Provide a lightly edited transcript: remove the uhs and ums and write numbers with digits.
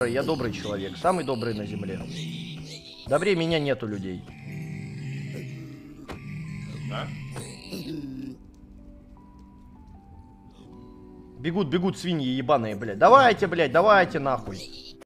Я добрый человек, самый добрый на земле. Добрее меня нету людей. Да? Бегут свиньи ебаные, блядь. Давайте, блядь, давайте нахуй.